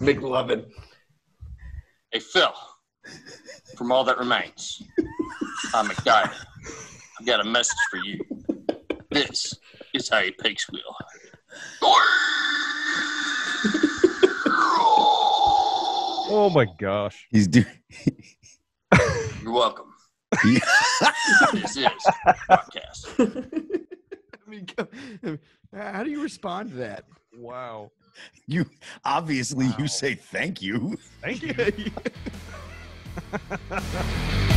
McLovin. Hey, Phil, from all that remains, I'm McDiver. I've got a message for you. This is how you pig squeal. Oh my gosh. He's doing. You're welcome. This is podcast. I mean, how do you respond to that? Wow. You obviously you say thank you. Thank you.